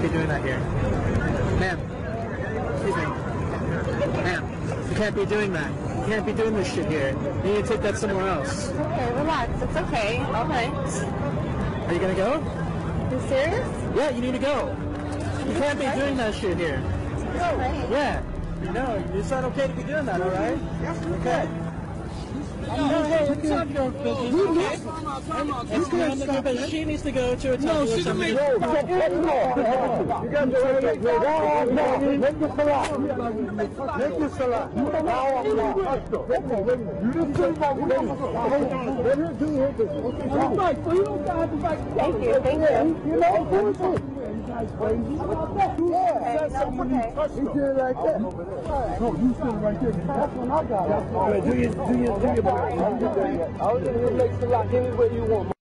be doing that here. Ma'am. Excuse me. Ma'am. You can't be doing that. You can't be doing this shit here. You need to take that somewhere else. Okay, relax. It's okay. All right. Are you gonna go? You serious? Yeah, you need to go. You can't be doing that shit here. All right. Yeah. No, it's not okay to be doing that, alright? Okay. It's not your business. It's not your business. She needs to go to a temple or something. You got to make the salah. Make the salah. Thank you. Thank you. You know, crazy. Okay, no, okay. He did it like that. No, you stood right there. That's when I got it. Do your I was in the next to lock. Give me what you want.